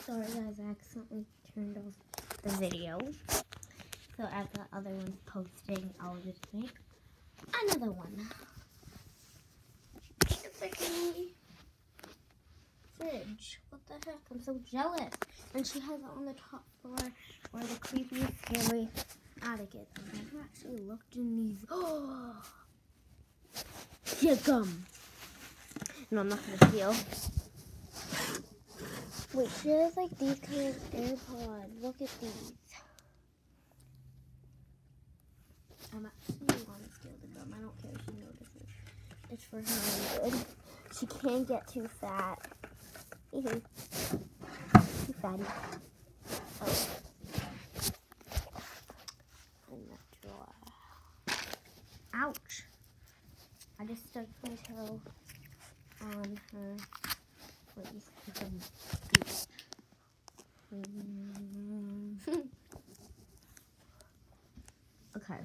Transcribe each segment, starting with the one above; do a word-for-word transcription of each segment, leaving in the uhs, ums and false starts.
Sorry guys, I accidentally turned off the video. So as the other one's posting, I'll just make another one. It's a freaking fridge. What the heck? I'm so jealous. And she has it on the top floor where the creepy, scary attic is. I've never actually looked in these. Oh! Here come. No, I'm not gonna steal. Wait, she has like these kind of AirPods. Look at these. I'm actually gonna steal them. I don't care if she notices. It's for her own good. She can't get too fat. Too fatty. Oh. In the drawer. Ouch. I just stuck my toe on her. Wait, you see some goose. Okay.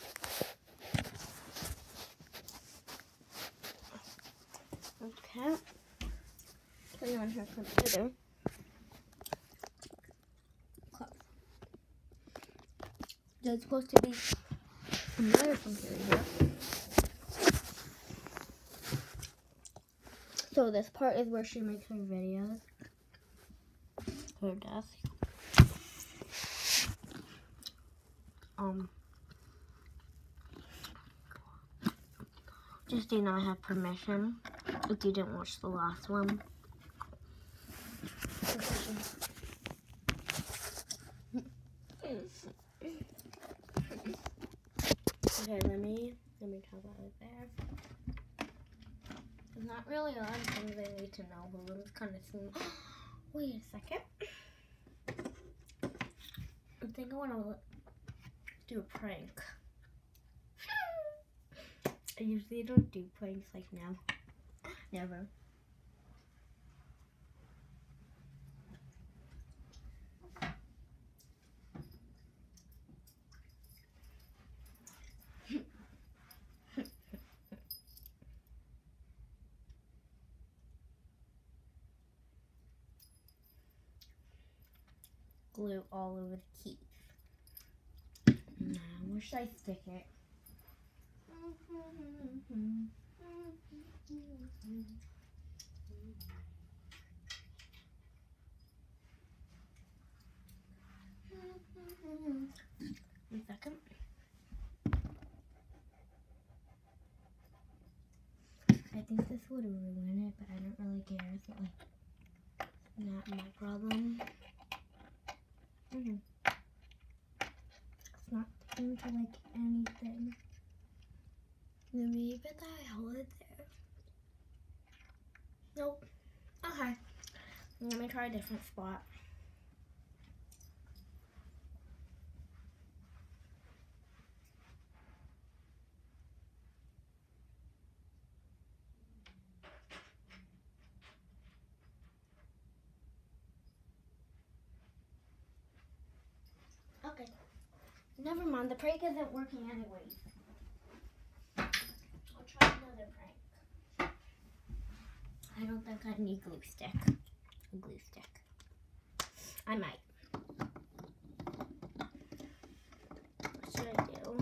Okay. Put it on her computer. Okay. There's supposed to be another computer here. So this part is where she makes her videos. Her desk. Um. Just do not have permission if you didn't watch the last one. Okay, let me let me talk about it there. It's not really a lot of things I need to know, but it's kind of smooth. Wait a second. I think I want to do a prank. I usually don't do pranks like now. Never. Glue all over the keys. Now, where should I stick it? One second. I think this would ruin it, but I don't really care. So it's not my problem. Mm-hmm. It's not into like anything. Let me even I hold it there. Nope. Okay. Let me try a different spot. Okay. Never mind. The prank isn't working anyways. I'll try another prank. I don't think I need glue stick. A glue stick. I might. What should I do?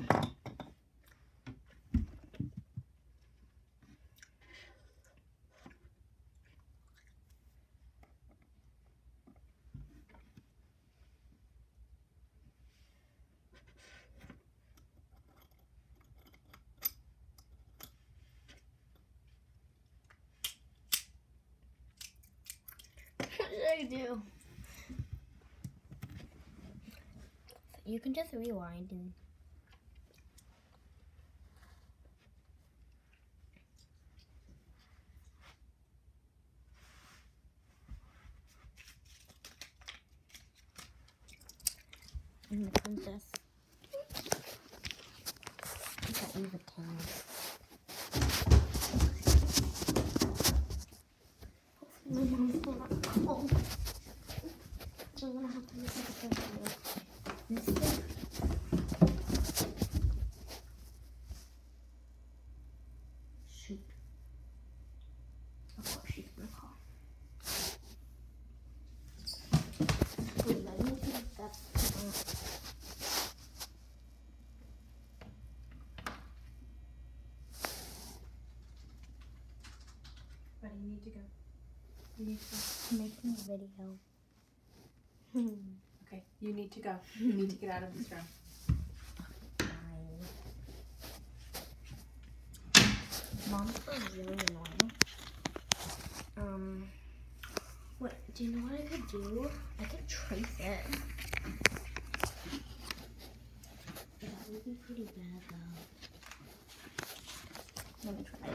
What should I do? You can just rewind and and the princess. I can't use a camera. My mom's not cold. So I'm gonna have to make a video. This thing. Shoot. Of course she's gonna call. need to go? Making a video. Okay, you need to go. You need to get out of this room. Mom's really annoying. Um, what, do you know what I could do? I could trace it. That would be pretty bad though. Let me try it.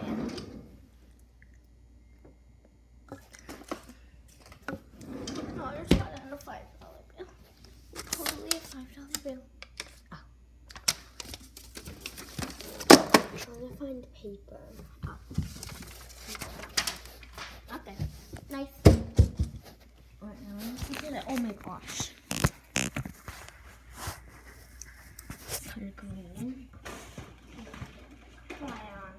No, I just got it on a five dollar bill. Totally a five dollar bill. Oh. I'm trying to find paper. Oh. Okay. Nice. Alright, now let's get it. Oh my gosh. Kind of green. Try on.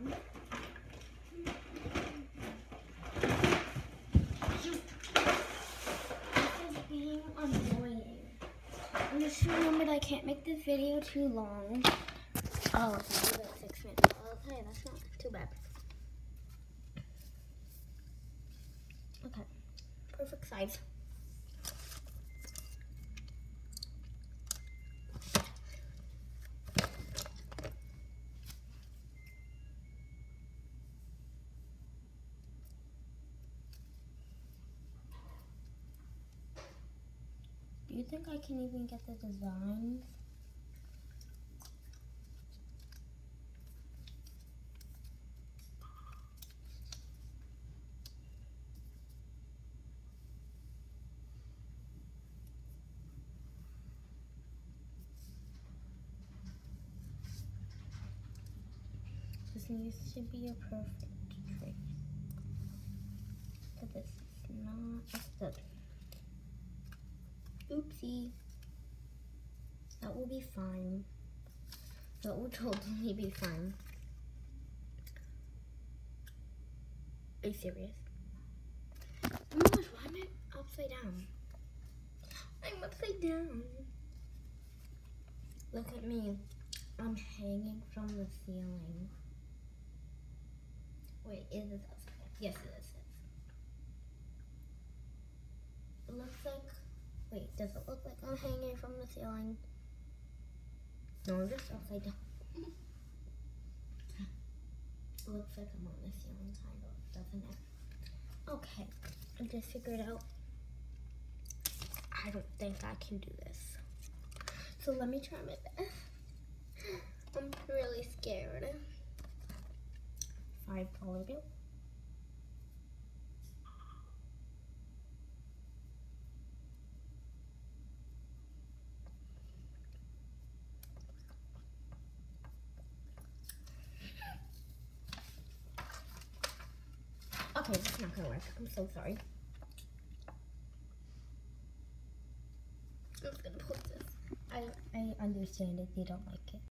Shoot. This is being annoying. I just remembered I can't make this video too long. Oh, it's like six minutes. Okay, that's not too bad. Okay, perfect size. Do you think I can even get the designs? This needs to be a perfect trace. But this is not a good. Oopsie. That will be fine. That will totally be fine. Are you serious? Oh my gosh, why am I upside down? I'm upside down. Look at me. I'm hanging from the ceiling. Wait, is this upside? Yes, it is. It looks like. Wait, does it look like I'm hanging from the ceiling? No, I'm just upside down. It looks like I'm on the ceiling, kind of, doesn't it? Okay, I just figured out. I don't think I can do this. So let me try my best. I'm really scared. Five dollar bill. Okay, this is not gonna work. I'm so sorry. I'm just gonna post this. I I understand if you don't like it.